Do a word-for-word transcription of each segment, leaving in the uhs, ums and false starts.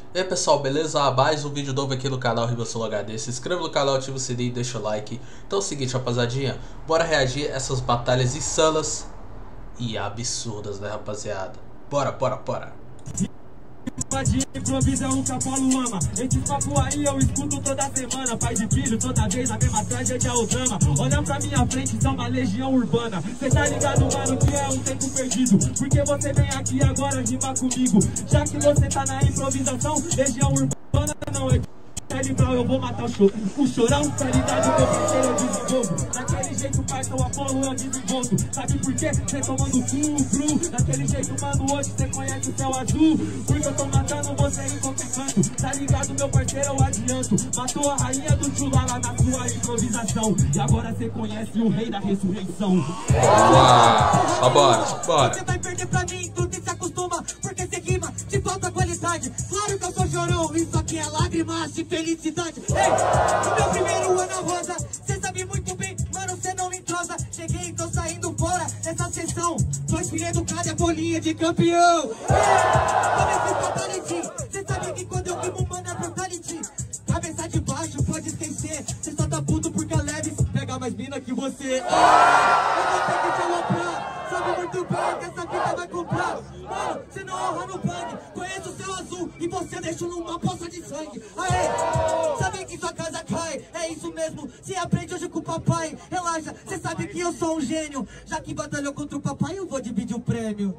E aí pessoal, beleza? Mais um vídeo novo aqui no canal RimaSolo H D. Se inscreva no canal, ativa o sininho e deixa o like. Então é o seguinte, rapaziadinha, bora reagir a essas batalhas insanas e absurdas, né, rapaziada? Bora, bora, bora. De improviso é um que Apolo ama. Esses papo aí eu escuto toda semana. Pai de filho, toda vez a mesma tragédia ou drama. Olha pra minha frente, são uma legião urbana. Cê tá ligado, mano, que é um tempo perdido. Porque você vem aqui agora rima comigo. Já que você tá na improvisação, legião urbana não é cerebral, eu vou matar o show. O chorão, tá ligado, meu parceiro, eu desenvolvo. Daquele jeito, parça, o Apolo eu desenvolvo. Sabe por quê? Cê tomando cru, cru. Daquele jeito, mano, hoje cê conhece o céu azul. Porque eu tô matando você em qualquer canto. Tá ligado, meu parceiro, eu adianto. Matou a rainha do chula lá na sua improvisação. E agora cê conhece o rei da ressurreição. Uau, só bora, só bora. Você vai perder pra mim, tudo e se acostuma. Porque cê rima de falta qualidade. Claro que eu sou chorão, isso aqui é lágrimas de felicidade. Ei, no meu primeiro ano rosa, cê sabe muito bem, mano, cê não me entrosa. Cheguei, tô saindo fora dessa sessão. Tô espirrando cada bolinha de campeão. Ei, comecei fatality. Cê sabe que quando eu rimo, mano, é brutality. Cabeça de baixo, pode esquecer. Cê só tá puto porque a Leves pega mais mina que você. Eu vou ter que te aloprar. Sabe muito bem que essa vida vai comprar. Mano, cê não honra no bang. Conheço o céu azul e você deixa numa poça de sangue. Aê, sabe que sua casa cai. É isso mesmo, se aprende hoje com o papai. Relaxa, cê sabe que eu sou um gênio. Já que batalhou contra o papai, eu vou dividir o prêmio.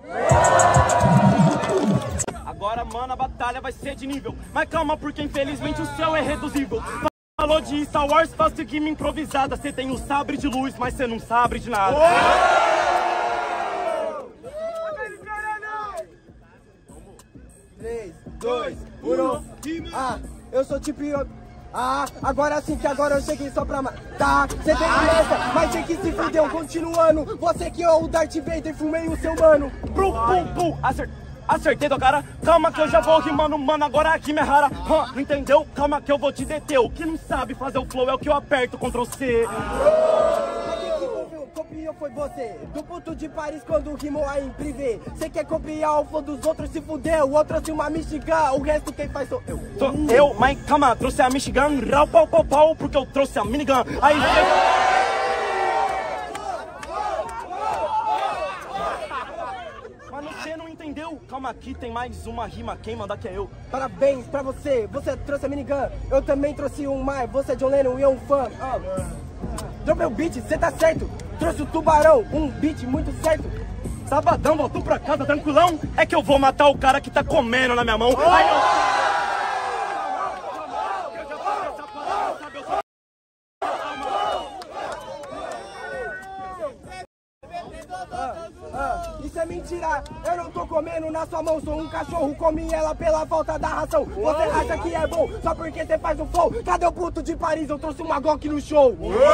Agora, mano, a batalha vai ser de nível. Mas calma, porque infelizmente o céu é reduzível. Falou de Star Wars, faz seguir minha improvisada. Cê tem o sabre de luz, mas cê não sabe de nada. três, dois, um, ah, eu sou tipo... Ah, agora sim que agora eu cheguei só pra matar. Cê tem nessa, mas tem que se fudeu. Continuando, você que é o Darth Vader, fumei o seu mano. Brum, bum, bum, acertei. Acertei do cara, calma que eu já vou rimando, mano, agora aqui me é rara. Hum, não entendeu? Calma que eu vou te deter. O que não sabe fazer o flow é o que eu aperto contra C. Copiou foi você, do ponto de Paris quando rimou aí em privê. Cê quer copiar o flow dos outros, se fudeu. O outro trouxe uma Michigan, o resto quem faz sou eu. Sou eu, mas calma, trouxe a Michigan, rau, pau, pau, pau, porque eu trouxe a minigun. Aí Mano, você não entendeu? Calma aqui, tem mais uma rima, quem mandar que é eu. Parabéns pra você, você trouxe a minigun. Eu também trouxe um mais, você é John Lennon e eu um fã. Oh. Dropei o beat, cê tá certo. Trouxe o tubarão, um beat muito certo. Sabadão, voltou pra casa tranquilão. É que eu vou matar o cara que tá comendo na minha mão. Oh! Aí eu... Isso é mentira, eu não tô comendo na sua mão. Sou um cachorro, comi ela pela falta da ração. Você acha que é bom só porque você faz um flow? Cadê o puto de Paris? Eu trouxe uma Glock no show.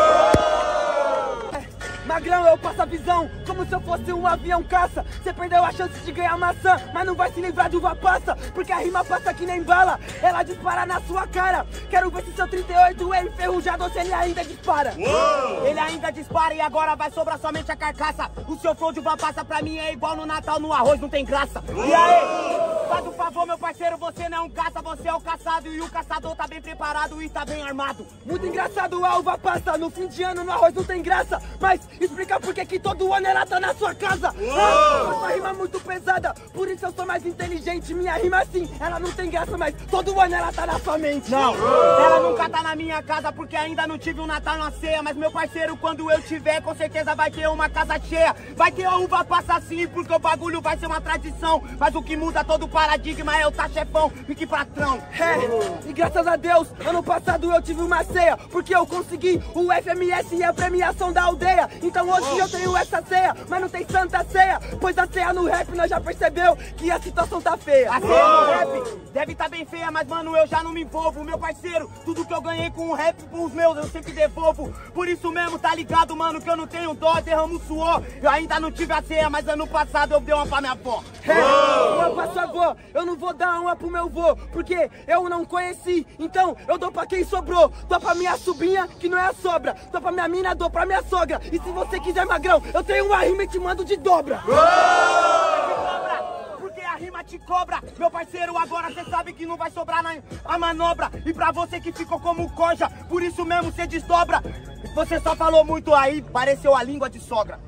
Magrão, eu passo a visão, como se eu fosse um avião caça. Você perdeu a chance de ganhar maçã, mas não vai se livrar de uva passa. Porque a rima passa que nem bala, ela dispara na sua cara. Quero ver se seu trinta e oito é enferrujado ou se ele ainda dispara. Uou! Ele ainda dispara e agora vai sobrar somente a carcaça. O seu flow de uva passa pra mim é igual no Natal, no arroz não tem graça. E aí, faz um favor meu parceiro, você não é um caça, você é o caçado. E o caçador tá bem preparado e tá bem armado. Muito engraçado a uva passa, no fim de ano no arroz não tem graça. Mas explica por que que todo ano ela tá na sua casa. Ah, sua rima muito pesada, por isso eu sou mais inteligente. Minha rima assim, ela não tem graça, mas todo ano ela tá na sua mente. Não, ela nunca tá na minha casa porque ainda não tive um Natal na ceia. Mas meu parceiro, quando eu tiver, com certeza vai ter uma casa cheia. Vai ter a uva passa sim, porque o bagulho vai ser uma tradição. Mas o que muda todo o paradigma é o tá chefão, fique patrão. É, e graças a Deus, ano passado eu tive uma ceia, porque eu consegui o F M S e a premiação da aldeia. Então hoje eu tenho essa ceia, mas não tem santa ceia. Pois a ceia no rap nós já percebeu que a situação tá feia. A ceia no rap deve tá bem feia, mas mano, eu já não me envolvo. Meu parceiro, tudo que eu ganhei com o rap, com os meus, eu sempre devolvo. Por isso mesmo, tá ligado, mano, que eu não tenho dó, derramo suor. Eu ainda não tive a ceia, mas ano passado eu dei uma pra minha avó. É, uma pra sua avó, eu não vou dar uma pro meu vô, porque eu não conheci. Então eu dou pra quem sobrou. Dou pra minha sobrinha, que não é a sobra. Dou pra minha mina, dou pra minha sogra. E se você quiser, magrão, eu tenho uma rima e te mando de dobra. Porque a rima te cobra. Meu parceiro, agora cê sabe que não vai sobrar na a manobra. E pra você que ficou como coja, por isso mesmo cê desdobra. Você só falou muito aí, pareceu a língua de sogra.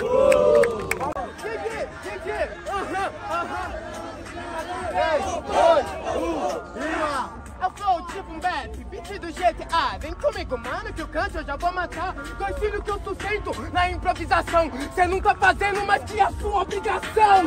Kiki, Kiki, aham, aham. três, dois, um, rima! Eu sou tipo um bad, beat do G T A. Vem comigo, mano, que eu canto, eu já vou matar. Dois filhos que eu sustento na improvisação. Cê não tá fazendo, mas que é a sua obrigação.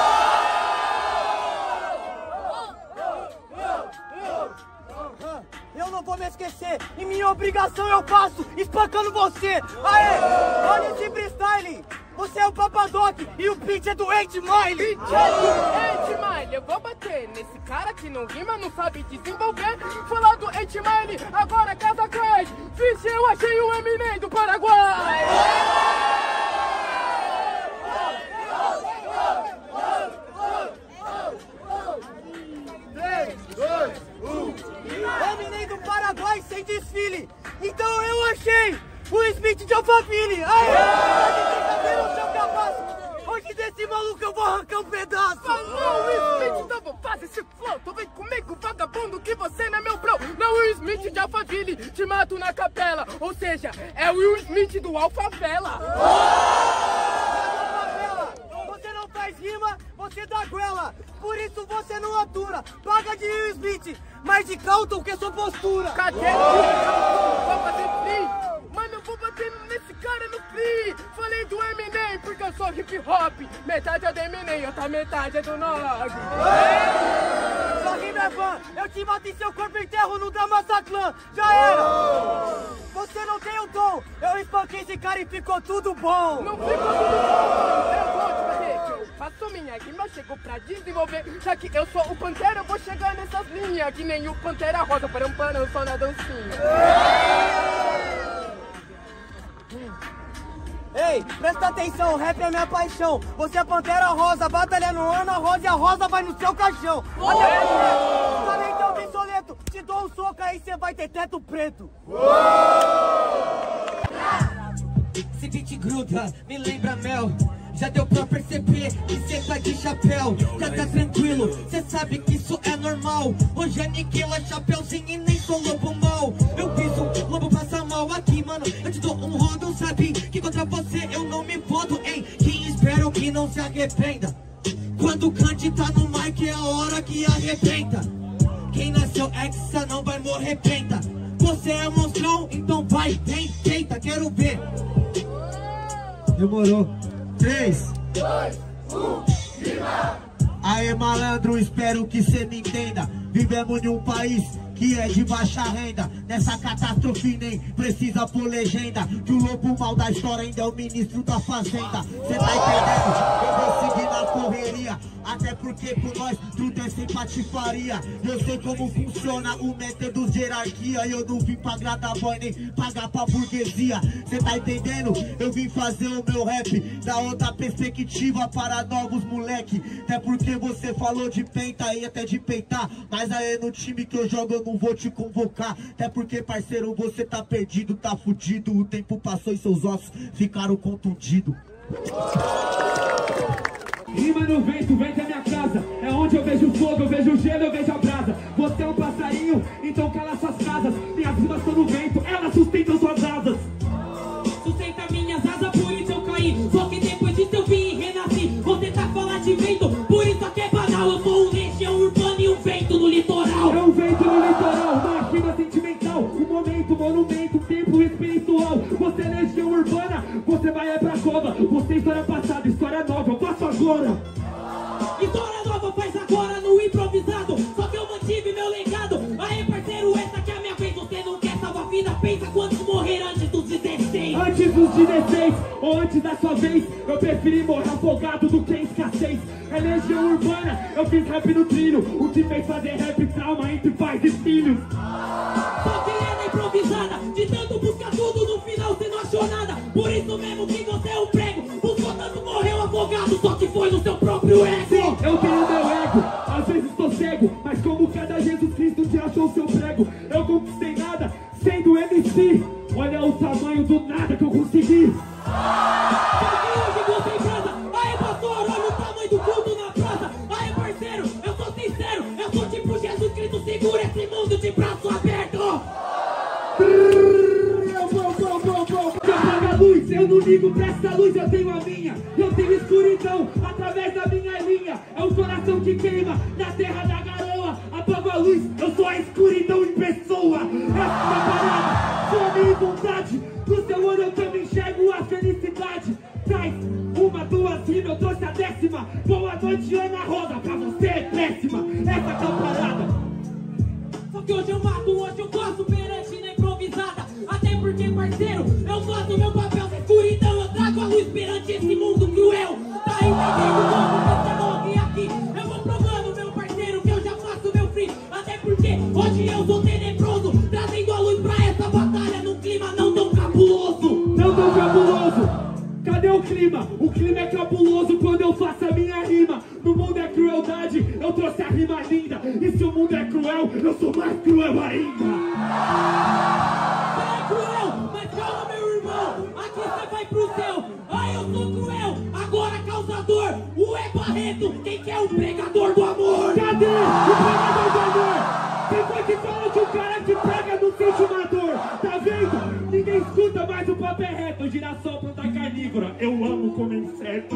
Eu não vou me esquecer, e minha obrigação eu faço, espancando você. Aê, olha esse freestyle. Você é o Papadoc e o beat é do eight Mile. Beat é do eight Mile. Eu vou bater nesse cara que não rima, não sabe desenvolver. Falar do eight Mile, agora casa cai. Vixe, eu achei o Eminem do Paraguai. três, dois, um. Eminem do Paraguai sem desfile. Então eu achei o Smith de Alphaville. Aê! Eu sou capaz. Hoje desse maluco eu vou arrancar um pedaço. Falou o Smith, então vou fazer esse flow. Tô vem comigo, vagabundo, que você não é meu bro. Não o Will Smith de Alphaville, te mato na capela. Ou seja, é o Will Smith do Alfavela. Você não faz rima, você dá goela. Por isso você não atura. Paga de Will Smith, mas de Calton que é sua postura. Cadê o Vou fazer free. Mano, eu vou batendo nesse cara no free. Falei do Eminem porque eu sou hip hop. Metade é do Eminem, outra metade é do Nog. Sua rima é van. Eu te mato em seu corpo enterro no Damassa Clan. Já era. Você não tem o dom. Eu espanquei esse cara e ficou tudo bom. Não ficou tudo bom. Eu vou te fazer. Eu faço minha rima, chego pra desenvolver. Já que eu sou o Pantera, eu vou chegar nessas linhas. Que nem o Pantera Rosa, para um pano só na dancinha. Ei, presta atenção, o rap é minha paixão. Você é Pantera Rosa, batalha no ano, a rosa e a rosa vai no seu caixão. Até porque, talento é obsoleto, te dou um soco aí cê vai ter teto preto. Esse beat gruda, me lembra mel. Já deu pra perceber que cê tá de chapéu. Já tá tranquilo, cê sabe que isso é normal. Hoje aniquila chapéuzinho e nem sou lobo mal. Eu piso, lobo passa mal aqui, mano. Eu te dou um rodo, sabe que contra você eu não me boto, hein? Quem espero que não se arrependa. Quando o Kant tá no mic é a hora que arrebenta. Quem nasceu hexa não vai morrer penta. Você é monstrão, então vai, vem, tenta, quero ver. Demorou. três, dois, um, rima! Aê malandro, espero que cê me entenda. Vivemos em um país que é de baixa renda. Nessa catástrofe nem precisa pôr legenda. Que o lobo mal da história ainda é o ministro da fazenda. Cê tá entendendo? Eu vou seguir na correria. Até porque com nós tudo é sem patifaria. Eu sei como funciona o método de hierarquia. E eu não vim pra agradar boy nem pagar pra burguesia. Cê tá entendendo? Eu vim fazer o meu rap da outra perspectiva para novos moleque. Até porque você falou de penta e até de peitar. Mas aí no time que eu jogo eu não vou te convocar. Até porque parceiro você tá perdido, tá fudido. O tempo passou e seus ossos ficaram contundidos. Rima no vento, vento é minha casa. É onde eu vejo fogo, eu vejo gelo, eu vejo a brasa. Você é um passarinho, então cala suas casas. Minhas rimas estão no vento, elas sustentam suas asas. Sustenta minhas asas, por isso eu caí. Só que depois disso eu vim e renasci. Você tá falando de vento, por isso aqui é banal. Eu sou um legião urbana e um vento no litoral. É um vento no litoral, uma rima sentimental. Um momento, monumento, tempo espiritual. Você é legião urbana, você vai é pra cova. Você é história passada, história nova, eu faço agora. História nova faz agora no improvisado. Só que eu mantive meu legado. Aê parceiro, essa aqui é a minha vez. Você não quer salvar a vida, pensa quantos morreram antes dos dezesseis. Antes dos dezesseis, ou antes da sua vez. Eu preferi morrer afogado do que em escassez. É legião urbana, eu fiz rap no trilho. O que fez fazer rap trauma entre pais e filhos. Só que é na improvisada. De tanto buscar tudo, no final você não achou nada. Por isso mesmo que você é um prego. Buscou tanto, morreu afogado, só que foi no seu próprio ego. Sim, eu tenho meu ego, às vezes tô cego. Mas como cada Jesus Cristo te achou seu prego. Eu conquistei nada, sendo M C. Olha o tamanho do nada que eu consegui. Só que hoje você em casa. Aê pastor, olha o tamanho do culto na praça. Aê parceiro, amigo, presta a luz, eu tenho a minha. Eu tenho escuridão através da minha linha. É o coração que queima na terra da garoa. Apago a luz, eu sou a escuridão em pessoa. Essa é a parada, fome e vontade. No seu olho eu também enxergo a felicidade. Traz uma, duas rimas, eu trouxe a décima. Boa noite, Ana Rosa, pra você é péssima. Essa que é a parada. Só que hoje eu mato, hoje eu gosto perante na improvisada. Até porque, parceiro, eu faço meu papel na escuridão. Eu trago a luz perante esse mundo cruel. Tá entendendo como você morre aqui? Eu vou provando, meu parceiro, que eu já faço meu free. Até porque hoje eu sou tenebroso, trazendo a luz pra essa batalha num clima não tão cabuloso. Não tão cabuloso. Cadê o clima? O clima é cabuloso quando eu faço a minha rima. No mundo é crueldade, eu trouxe a rima linda. E se o mundo é cruel, eu sou mais cruel ainda. Você é cruel, mas calma, meu irmão. Aqui você vai pro céu. Ah, eu sou cruel, agora causador. O é Barreto, quem que é o pregador do amor? Cadê o pregador do amor? Quem foi que falou que o cara que prega não sente uma dor? Tá vendo? Ninguém escuta mais, o papo é reto. O girassol planta carnívora, eu amo comer inseto.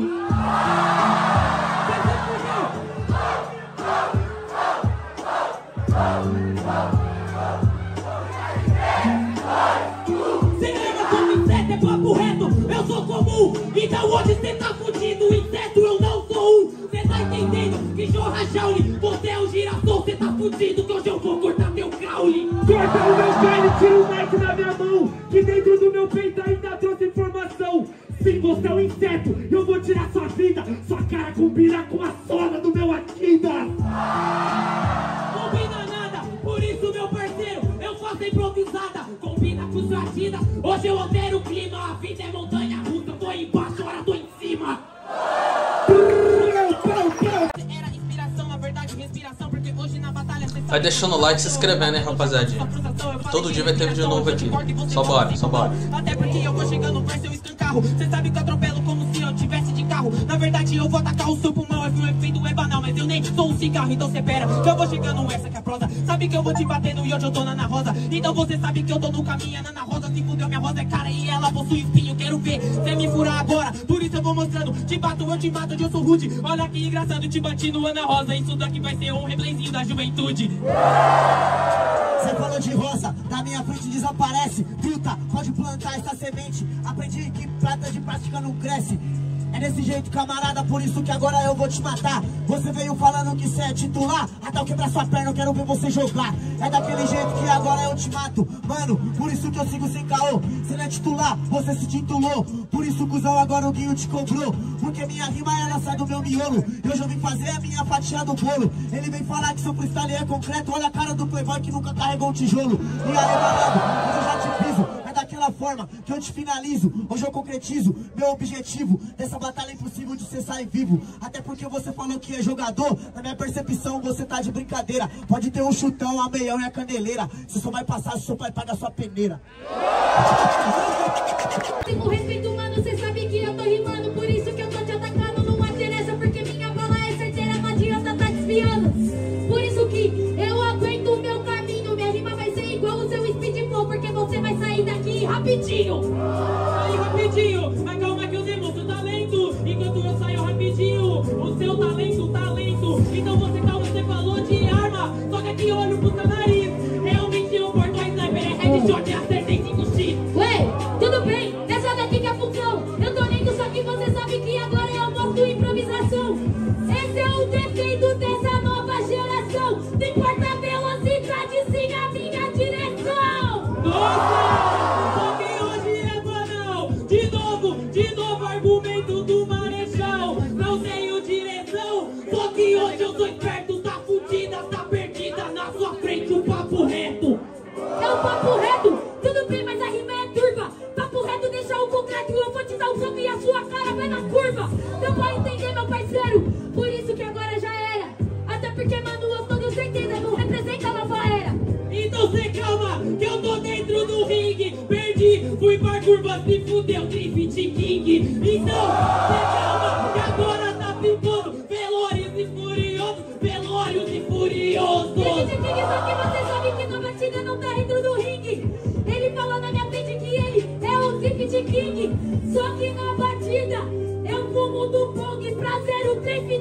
Cê lembra como inseto é papo reto? Eu sou comum, então hoje cê tá fudido. Inseto eu não sou um. Cê tá entendendo que jorra Shaolin? Você é o girassol, cê tá fudido. Que hoje eu vou cortar teu caule. Corta o meu carne, tira o Nike da minha mão. Que dentro do meu peito ainda trouxe informação. Sim, você é um inseto, eu vou tirar sua vida. Sua cara combina com a sola do meu Adidas. Combina nada, por isso meu parceiro, eu faço improvisada. Combina com sua vida, hoje eu altero o clima. A vida é montanha russa, tô embaixo, agora tô em cima. Era inspiração, na verdade respiração, porque hoje na batalha cê vai deixando o like e se inscrevendo, hein, rapaziadinha. Todo dia vai ter vídeo novo aqui. Só bora, só bora. Até porque eu vou chegando no verso, eu escancarro. Cê sabe que eu atropelo como se eu tivesse de carro. Na verdade eu vou atacar o seu pulmão. O efeito é banal, mas eu nem sou um cigarro. Então cê pera, que eu vou chegando, essa que é a prosa. Sabe que eu vou te batendo e hoje eu tô na Ana Rosa. Então você sabe que eu tô no caminho, a Ana Rosa se fudeu, minha rosa é cara e ela possui espinho. Quero ver cê me furar agora, por isso eu vou mostrando. Te bato, eu te mato, hoje eu sou rude. Olha que engraçado, te bati no Ana Rosa. Isso daqui vai ser um replayzinho da juventude. Cê falou de rosa, da minha frente desaparece. Truta, pode plantar essa semente. Aprendi que planta de prática não cresce. É desse jeito, camarada, por isso que agora eu vou te matar. Você veio falando que cê é titular, até eu quebrar sua perna eu quero ver você jogar. É daquele jeito que agora eu te mato, mano, por isso que eu sigo sem caô. Cê não é titular, você se titulou. Por isso, cuzão, agora o Guinho te cobrou. Porque minha rima, ela sai do meu miolo. E hoje eu vim fazer a minha fatia do bolo. Ele vem falar que seu freestyle é concreto. Olha a cara do playboy que nunca carregou um tijolo. E aí, malandro, hoje eu já te piso. É daquela forma que eu te finalizo. Hoje eu concretizo meu objetivo. Dessa batalha é impossível de você sair vivo. Até porque você falou que é jogador. Na minha percepção você tá de brincadeira. Pode ter um chutão, a meião e a candeleira. Você só vai passar se seu pai paga a sua peneira. Com respeito, mano, cê sabe que eu tô rimando. Por isso que eu tô te atacando. Não interessa porque minha bala é certeira. Não adianta tá desviando. Por isso que eu aguento o meu caminho. Minha rima vai ser igual o seu speed flow. Porque você vai sair daqui rapidinho. Sai rapidinho, mas calma que eu demonstro talento. Enquanto eu saio rapidinho, o seu talento, talento. Então você calma, você falou de arma. Só que aqui eu olho pro seu nariz. Realmente eu porto a sniper, é headshot, é a setenta e cinco x. Ué, tudo bem, essa daqui que é a função. Eu tô lendo, só que você sabe que agora eu mostro improvisação. Esse é o defeito dessa nova geração. Não importa a velocidade, siga a minha direção. Nossa, só que hoje é banal. De novo, de novo argumento do Marechal. Não tenho direção, só que hoje eu tô esperto. Tá fudida, tá perdida na sua frente, o papo reto. É o papo reto, tudo bem, mas a rima é turva. Papo reto deixa o concreto, eu vou te dar o jogo e a sua cara vai na curva. Deu pra entender, meu parceiro? Por isso que agora já era. Até porque, mano, eu tô com certeza, não representa a nova era. Então cê calma, que eu tô dentro do ringue. Perdi, fui pra curva, se fudeu, Drift King. Então, cê calma, que agora tá pipando. Velórios e furiosos, velórios e furiosos. Drift King, só que você sabe que na batida não tá dentro do ringue. Ele falou na minha frente que ele é o Drift King. Só que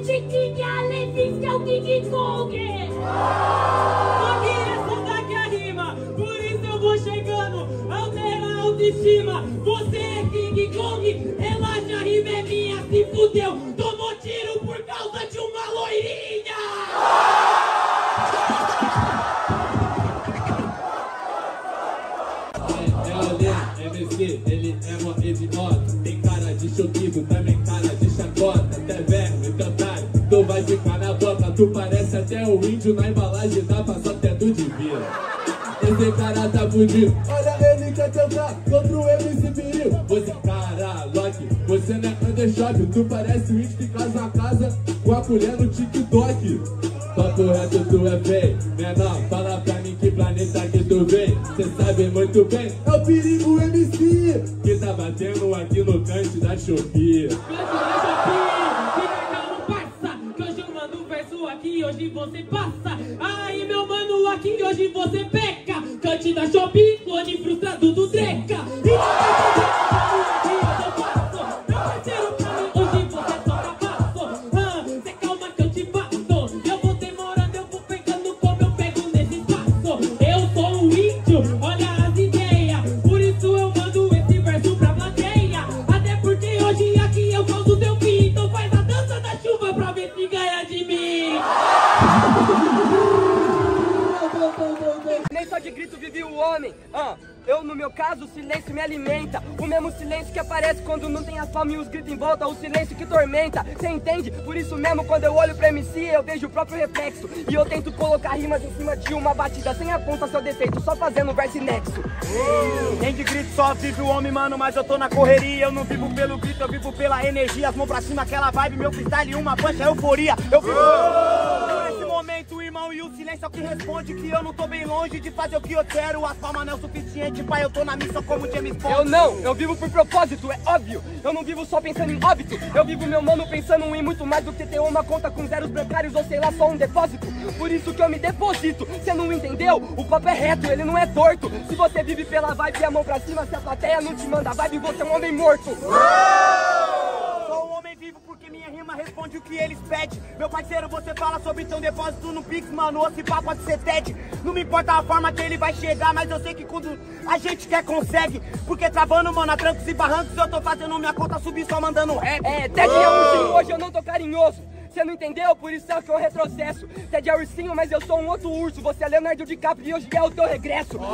Tiquinha, Levis, que é o King Kong. Só queria soltar aqui a rima, por isso eu vou chegando, altera a autoestima. Você é King Kong, relaxa, a rima é minha, se fudeu, tomou tiro por causa de uma loirinha. É, olha, M C, ele é mó idiota, tem cara de choquido, também cara de chacota, até verme, cantar, tu vai ficar na boca, tu parece até o índio na embalagem da passa até do divino. Esse cara tá fudido, olha ele quer tentar contra o M C Piril. Você cara, Loki, você não é undershop, tu parece o índio que casa a casa com a colher no TikTok. Papo reto, tu é bem menor, fala pra mim que planeta que tu vem. Cê sabe muito bem, é o perigo M C que tá batendo aqui no cante da Shopee. Cante da Shopee, fica calmo, parça, que hoje eu mando um verso aqui, hoje você passa. Aí meu mano, aqui hoje você peca. Cante da Shopee, clone frustrado do Dreca. E não vai fazer aqui, eu passo. Meu parceiro, pra mim, hoje você só fracasso. Ah, cê calma que eu te passo. Eu vou demorando, eu vou pegando como eu pego nesse espaço. Eu sou um índio, olha as ideias. Por isso eu mando esse verso pra plateia. Até porque hoje aqui eu causo teu fim. Então faz a dança da chuva pra ver se ganha de mim. Nem só de grito vive o homem. Ah, eu, no meu caso, o silêncio me alimenta. O mesmo silêncio que aparece quando não tem as palmas e os gritos em volta. O silêncio que tormenta, cê entende? Por isso mesmo, quando eu olho pra M C, eu vejo o próprio reflexo. E eu tento colocar rimas em cima de uma batida sem apontar seu defeito, só fazendo verso e nexo. uh, Nem de grito só vive o homem, mano, mas eu tô na correria. Eu não vivo pelo grito, eu vivo pela energia. As mãos pra cima, aquela vibe, meu freestyle, uma pancha, euforia. Eu vivo uh, nesse momento, irmão, e o silêncio é o que responde que eu não tô bem longe de fazer o que eu quero. As palmas não é o suficiente, pai, eu tô na missão como James Bond. Eu não, eu vivo por propósito, é óbvio. Eu não vivo só pensando em óbito. Eu vivo meu mano pensando em muito mais do que ter uma conta com zeros bancários ou sei lá, só um depósito. Por isso que eu me deposito. Cê não entendeu? O papo é reto, ele não é torto. Se você vive pela vibe e a mão pra cima, se a plateia não te manda vibe, você é um homem morto. Sou um homem vivo porque minha rima responde o que eles pedem. Meu parceiro, você fala sobre teu depósito no Pix, mano, ou se pá pode ser T E D. Não me importa a forma que ele vai chegar, mas eu sei que quando a gente quer, consegue. Porque travando, mano, a trancos e barrancos, eu tô fazendo minha conta subir só mandando rap. É, T E D é ursinho, hoje eu não tô carinhoso. Você não entendeu? Por isso é que eu retrocesso. T E D é ursinho, mas eu sou um outro urso. Você é Leonardo DiCaprio e hoje é o teu regresso. Oh! Eu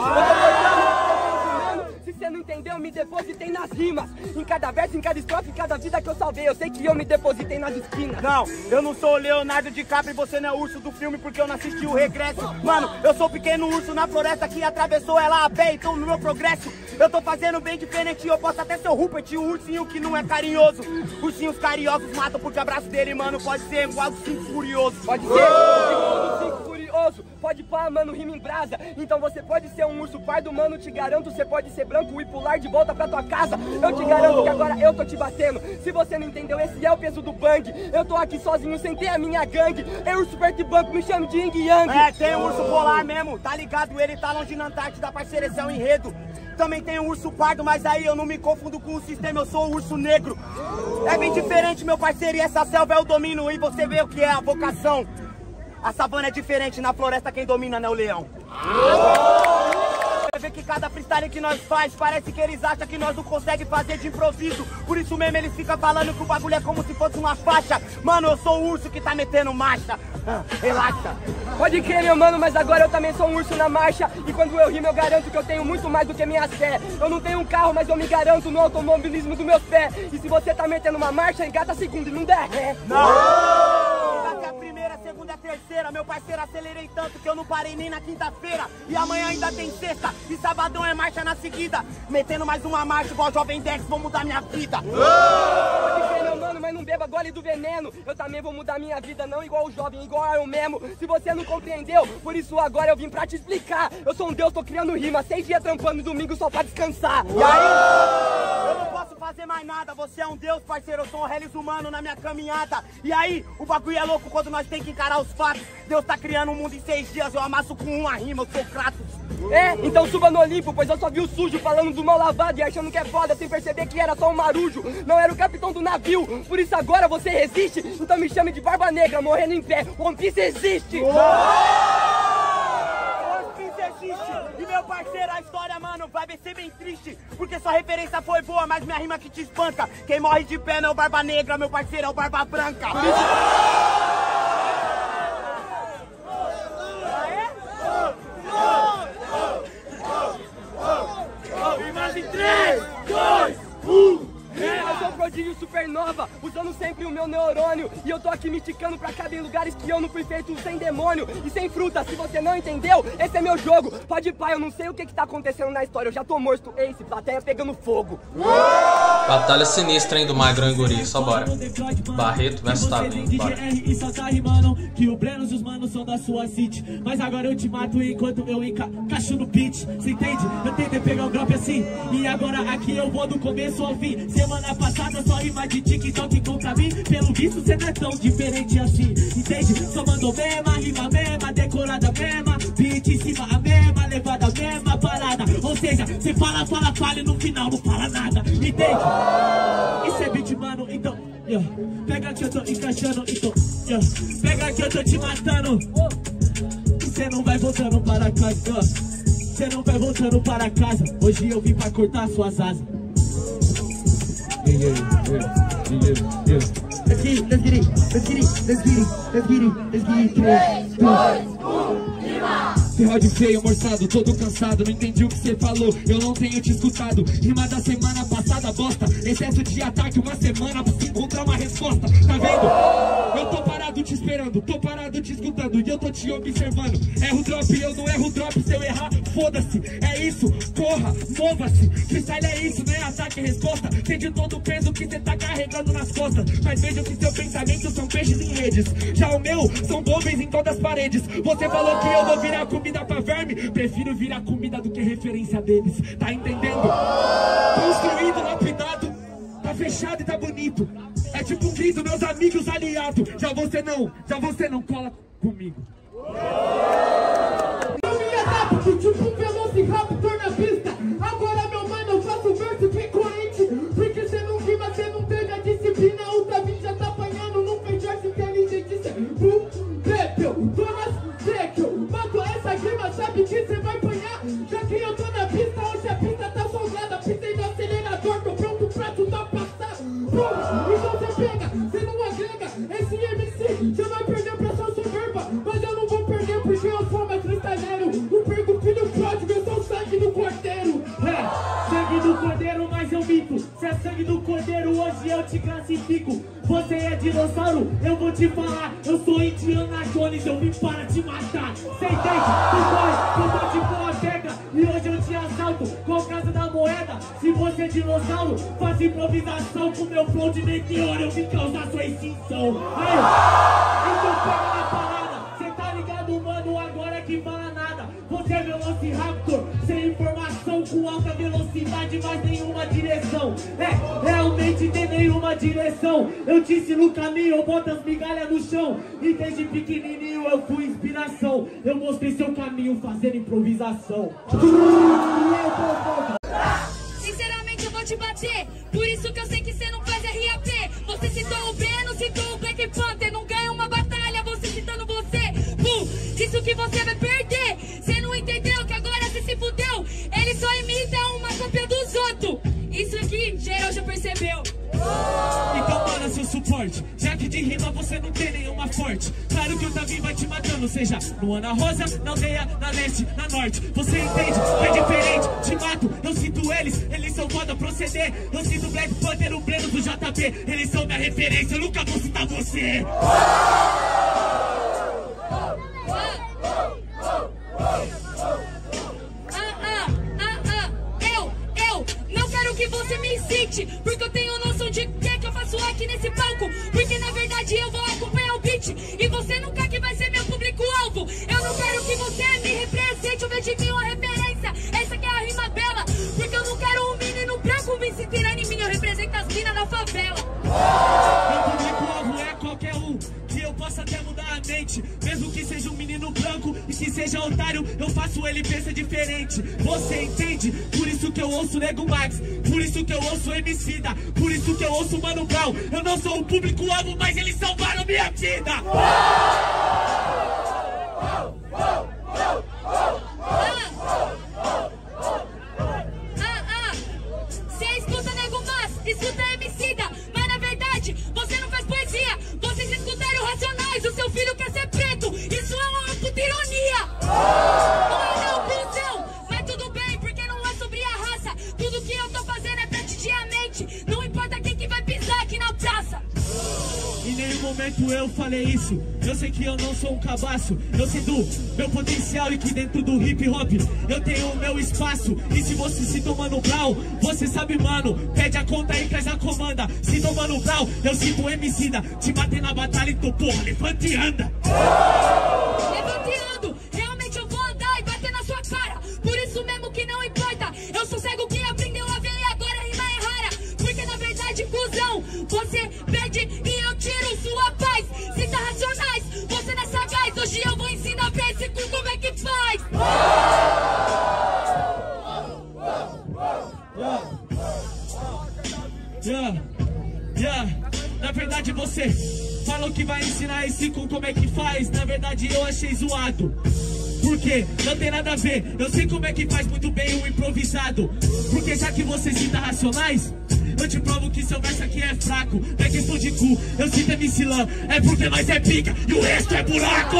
tô cortando, se você não entendeu, me depositei nas rimas. Em cada verso, em cada estrofe, em cada vida que eu salvei. Eu sei que eu me depositei nas esquinas. Não, eu não sou o Leonardo DiCaprio e você não é o urso do filme porque eu não assisti o regresso. Mano, eu sou o pequeno urso na floresta que atravessou ela a pé, então no meu progresso eu tô fazendo bem diferente. Eu posso até ser o Rupert, o ursinho que não é carinhoso. Ursinhos carinhosos matam porque o abraço dele, mano, pode ser igual do cinco furioso. Pode ser igual do cinco furioso. Pode pá, mano, rima em brasa. Então você pode ser um urso pardo, mano, te garanto. Você pode ser branco e pular de volta pra tua casa. Eu te garanto que agora eu tô te batendo. Se você não entendeu, esse é o peso do bang. Eu tô aqui sozinho sem ter a minha gangue. É urso perto de banco, me chame de Ying Yang. É, tem um urso polar mesmo, tá ligado? Ele tá longe na Antártida, parceiro, esse é o enredo. Também tem um urso pardo, mas aí eu não me confundo com o sistema, eu sou o urso negro. É bem diferente, meu parceiro, e essa selva é o domínio. E você vê o que é a vocação. A savana é diferente, na floresta quem domina não é o leão. Você vê que cada freestyle que nós faz, parece que eles acham que nós não conseguimos fazer de improviso. Por isso mesmo eles ficam falando que o bagulho é como se fosse uma faixa. Mano, eu sou o urso que tá metendo marcha. Ah, relaxa. Pode crer, meu mano, mas agora eu também sou um urso na marcha. E quando eu rimo eu garanto que eu tenho muito mais do que minhas fé. Eu não tenho um carro, mas eu me garanto no automobilismo do meu pé. E se você tá metendo uma marcha, engata a segunda e não der ré. Não! Engata a primeira, a segunda, a terceira. Meu parceiro, acelerei tanto que eu não parei nem na quinta-feira. E amanhã ainda tem sexta. E sabadão é marcha na seguida. Metendo mais uma marcha igual Jovem Dex, vou mudar minha vida. Pode crer, meu mano, mas não beba gole do veneno. Eu também vou mudar minha vida, não igual o jovem, igual eu mesmo. Se você não compreendeu, por isso agora eu vim pra te explicar. Eu sou um deus, tô criando rima, seis dias trampando, domingo só pra descansar. E aí? Eu não posso fazer mais nada, você é um deus, parceiro. Eu sou um reles humano na minha caminhada. E aí? O bagulho é louco quando nós tem que encarar os fatos. Deus tá criando um mundo em seis dias, eu amasso com uma rima, eu sou Kratos. É, então suba no Olimpo, pois eu só vi o sujo falando do mal lavado e achando que é foda sem perceber que era só um marujo. Não era o capitão do navio, por isso agora você resiste. Então me chame de Barba Negra, morrendo em pé. One Piece existe! One Piece existe! E meu parceiro, a história, mano, vai ser bem triste. Porque sua referência foi boa, mas minha rima que te espanta. Quem morre de pé não é o Barba Negra, meu parceiro é o Barba Branca. três, dois, um. Eu sou o prodígio supernova, usando sempre o meu neurônio. E eu tô aqui me esticando pra caber em lugares que eu não fui feito sem demônio e sem fruta. Se você não entendeu, esse é meu jogo. Pode ir, pai, eu não sei o que que tá acontecendo na história. Eu já tô morto, Ace, plateia pegando fogo. Batalha sinistra, hein, do Magrão e Guri, só bora. Barreto versus Tavinho, bora. E só tá rimando que o Breno e os manos são da sua city. Mas agora eu te mato enquanto eu encaixo no beat. Cê entende? Eu tentei pegar o golpe assim. E agora aqui eu vou do começo ao fim. Semana passada só rima de TikTok contra mim. Pelo visto cê não é tão diferente assim. Entende? Só mandou mesma, rima mesma, decorada mesma. Beat em cima a mesma, levada a mesma parada. Ou seja, cê fala, fala, fala e no final não fala nada. Entende? Isso é beat, mano, então yeah. Pega que eu tô encaixando, então yeah. Pega que eu tô te matando. Cê não vai voltando para casa. Cê não vai voltando para casa. Hoje eu vim pra cortar suas asas. Yeah, yeah, yeah, yeah. Let's get it, let's get it, let's get it, let's get it, let's get it, let's get it. três, dois, um, rima! Ferrode feio, morçado, todo cansado. Não entendi o que você falou, eu não tenho te escutado. Rima da semana passada, bosta. Excesso de ataque, uma semana pra se encontrar uma resposta. Tá vendo? Eu tô parado te esperando, tô parado te escutando e eu tô te observando. Erro drop, eu não erro drop. Se eu errar, foda-se. É isso, corra, mova-se. Freestyle é isso, não é ataque e resposta. Sente todo o peso que você tá carregando nas costas. Mas vejo que seu pensamento são peixes em redes. Já o meu, são móveis em todas as paredes. Você falou que eu vou virar comida pra verme. Prefiro virar comida do que referência deles. Tá entendendo? Construído, lapidado. Tá fechado e tá bonito. É tipo um grito, meus amigos aliados. Já você não, já você não cola comigo. Eu me adapto, tipo um velociraptor na pista. Agora, meu mano, eu faço verso que corrente. Porque cê não rima, cê não teve a disciplina. O Davi já tá apanhando, não fez verso inteligente. Bum, Bepel, Thomas, Dekel. Mato essa rima, sabe que cê vai apanhar. Já que eu tô na pista, hoje a pista tá folgada. Pisei no acelerador, tô pronto pra tu tá passar. Bum, então cê pega, cê não agrega. Esse M C, cê vai perder pra sua soberba. Mas eu não vou perder porque eu sou mais freestyleiro. Não perco filho pródigo, eu sou sangue do cordeiro. É, sangue do cordeiro, mas eu minto. Se é sangue do cordeiro, hoje eu te classifico. Você é dinossauro, eu vou te falar. Eu sou Indiana Jones, eu vim para te matar. Cê entende? Tu corre, eu tô de boa pega. E hoje eu te assalto com a casa da moeda. Se você é dinossauro, faz improvisação. Com meu flow de meteoro, eu vim causar sua extinção. Aí, então pega na parada. Cê tá ligado, mano, agora que fala nada. Você é Velociraptor, sem informação, com alta velocidade, mas nenhuma direção. É, realmente tem nenhuma direção. Eu te ensino o caminho, eu boto as migalhas no chão. E desde pequenininho eu fui inspiração. Eu mostrei seu caminho fazendo improvisação. Sinceramente eu vou te bater. Por isso que eu sei que cê não faz R A P. Você citou o Breno, citou o Black Panther. Não ganha uma batalha, você citando você. Pum, isso que você vai perder. Cê não entendeu que agora cê se fudeu. Ele só imita uma cópia dos outros. Isso aqui, geral já percebeu. Então para seu suporte, já que de rima você não tem nenhuma forte. Claro que o Davi vai te matando, seja no Ana Rosa, na aldeia, na leste, na norte. Você entende? É diferente, te mato, eu cito eles, eles são foda proceder. Eu cito o Black Panther, o Breno do J B, eles são minha referência, eu nunca vou citar você. Você me incite, porque eu tenho noção de que é que eu faço aqui nesse palco. Porque na verdade eu vou acompanhar o beat e você nunca que vai ser meu público-alvo. Eu não quero que você me represente, eu vejo em mim uma referência. Essa que é a rima bela, porque eu não quero um menino branco me se tirando em mim. Eu represento as minas da favela. Meu público-alvo é qualquer um, que eu possa até mudar a mente. Mesmo que seja um menino branco e que seja seja otário, eu faço ele pensar diferente. Você entende? Por isso que eu ouço Nego Max, por isso que eu ouço Emicida, por isso que eu ouço Mano Brown. Eu não sou o público-alvo, mas eles salvaram minha vida. Escuta Emicida, mas na verdade você não faz poesia. Vocês escutaram Racionais, o seu filho quer ser preto. Isso é uma puta ironia. Não é não, cuzão, mas tudo bem, porque não é sobre a raça. Tudo que eu tô fazendo é pra te a mente. Não importa quem que vai pisar aqui na praça. Em nenhum momento eu falei isso. Eu sei que eu não sou um cabaço. Eu sei do meu potencial e que dentro do hip hop eu tenho o meu espaço. E se você citou Mano Brown, você sabe, mano, pede a conta e traz a comanda. Citou Mano Brown, eu cito o Emicida. Te matei na batalha e tô, porra, levante e anda. Levante e ando, realmente eu vou andar e bater na sua cara. Por isso mesmo que não importa. Eu sou cego que aprendeu a ver e agora rima é rara. Porque na verdade, cuzão, você perde e eu tiro sua paz. Cita Racionais, você não é sagaz. Hoje eu vou ensinar pra esse cu como é que faz. Yeah, yeah. Na verdade você falou que vai ensinar esse cu como é que faz. Na verdade eu achei zoado, porque não tem nada a ver. Eu sei como é que faz muito bem o improvisado. Porque já que você cita Racionais, eu te provo que seu verso aqui é fraco. Não é questão de cu, eu cito M C Lan. É porque nós é pica e o resto é buraco.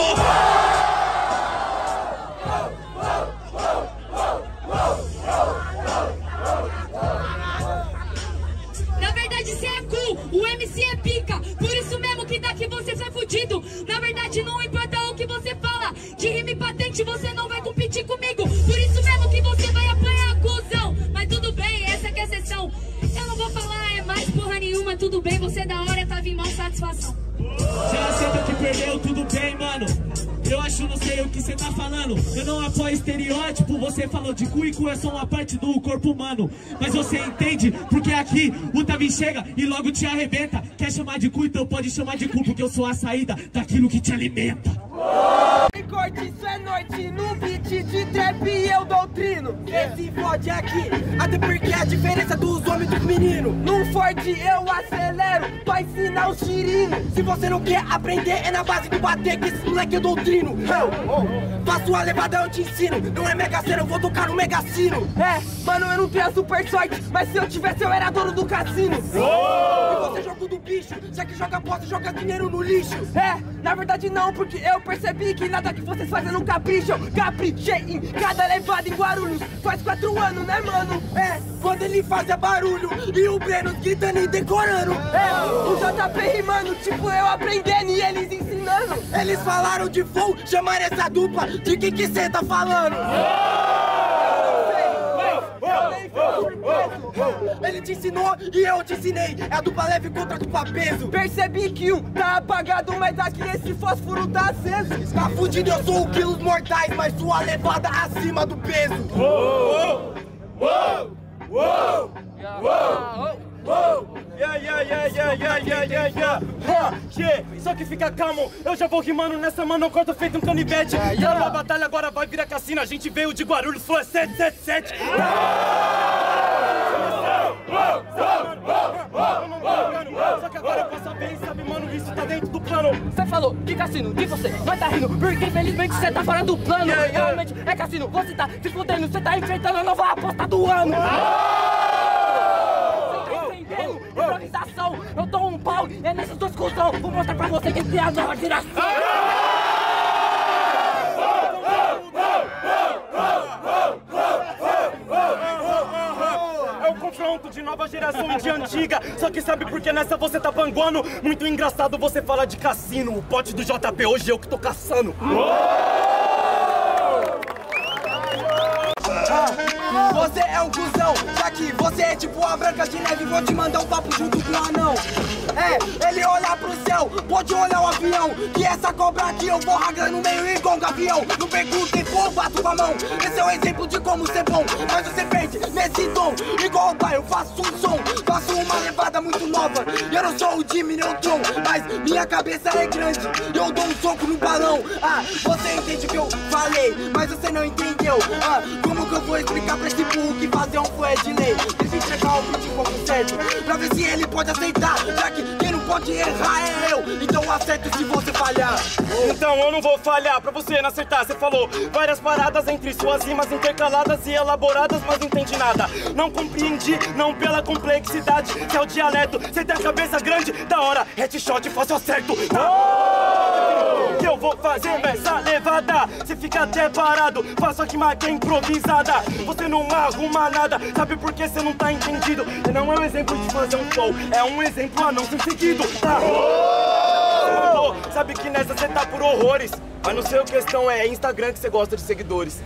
Na verdade cê é cu, o M C é pica. Por isso mesmo que daqui você sai fudido. Na verdade não importa o que você fala, de rima e patente você não vai competir comigo. Por isso mesmo que você vai apanhar, cuzão. Mas tudo bem, essa que é a sessão. Eu não vou falar é mais porra nenhuma. Tudo bem, você é da hora, tava em mal satisfação. Já aceita que perdeu, tudo bem, mano. Eu acho, não sei o que você tá falando. Eu não apoio estereótipo. Você falou de cu e cu é só uma parte do corpo humano. Mas você entende, porque aqui o Tavi chega e logo te arrebenta. Quer chamar de cu, então pode chamar de cu, porque eu sou a saída daquilo que te alimenta. Corte, isso é noite, no beat de trap eu doutrino. Esse fode aqui, até porque a diferença dos homens dos meninos. No Ford eu acelero, pra ensinar os tirinos. Se você não quer aprender, é na base do bater que esse moleque é doutrino. Eu, oh, faço a levada, eu te ensino. Não é mega cena, eu vou tocar no megacino. É, mano, eu não tenho a super sorte, mas se eu tivesse eu era dono do cassino. Oh! E você jogo do bicho, já que joga bosta, joga dinheiro no lixo. É, na verdade não, porque eu percebi que nada que vocês fazem não capricho. Eu caprichei em cada levada em Guarulhos. Faz quatro anos, né, mano? É, quando ele fazia barulho e o Breno gritando e decorando. É, o J P rimando, tipo eu aprendendo e eles ensinando. Eles falaram de flow, chamaram essa dupla. De que que cê tá falando? Ele te ensinou e eu te ensinei. É a dupla leve contra a dupla peso. Percebi que um tá apagado, mas aqui esse fósforo tá aceso. Tá fudido, eu sou o quilos mortais, mas sua levada acima do peso. Uou, uou, uou, uou, uou. Yeah, yeah, yeah, yeah, yeah, yeah, yeah, yeah. Ha, yeah. Só que fica calmo, eu já vou rimando nessa, mano, eu corto feito um canivete. Yeah, yeah. A batalha agora vai virar cassino, a gente veio de Guarulhos, foi sete sete sete. Só que agora eu posso saber, sabe, mano, isso tá dentro do plano. Você falou de cassino, de você, mas tá rindo, porque infelizmente você tá fora do plano. Yeah, yeah. Realmente é cassino, você tá se fudendo, você tá enfrentando a nova aposta do ano. Improvisação, eu dou um pau, é nesses dois cuzão. Vou mostrar pra você que tem a nova geração. É o confronto de nova geração e de antiga. Só que sabe por que nessa você tá panguando? Muito engraçado você fala de cassino. O pote do J P hoje eu que tô caçando. Ah. Você é um cuzão, já que você é tipo a Branca de Neve. Vou te mandar um papo junto com o anão. É, ele olha pro céu, pode olhar o avião. Que essa cobra aqui eu vou rasgar no meio igual um gavião. Não perguntem, pô, bato com a mão. Esse é o exemplo de como ser bom. Mas você perde nesse tom, igual o pai, eu faço um som. Faço uma levada muito nova. Eu não sou o Jimmy Neutron, mas minha cabeça é grande. Eu dou um soco no balão. Ah, você entende o que eu falei, mas você não entendeu. Ah, como que eu vou explicar pra esse burro que fazer um fã é de lei? Deixa eu entregar o beat pouco certo, pra ver se ele pode aceitar. Já que quem não pode errar é eu, então acerto se você falhar. Então eu não vou falhar, pra você não acertar. Você falou várias paradas entre suas rimas intercaladas e elaboradas, mas não entendi nada. Não compreendi, não pela complexidade. Se é o dialeto, você tem a cabeça grande. Da hora, headshot, faço acerto. Que eu vou fazer nessa levada. Você fica até parado, faço aqui uma que é improvisada. Você não arruma nada, sabe por que você não tá entendido? Não é um exemplo de fazer um flow, é um exemplo a não ser seguido, tá? Sabe que nessa você tá por horrores, mas não sei o questão é Instagram que você gosta de seguidores.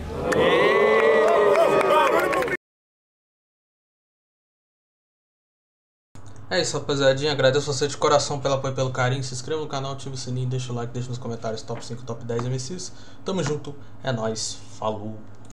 É isso, rapaziadinha. Agradeço você de coração pelo apoio e pelo carinho. Se inscreva no canal, ative o sininho, deixa o like, deixa nos comentários top cinco, top dez M Cs. Tamo junto, é nóis, falou.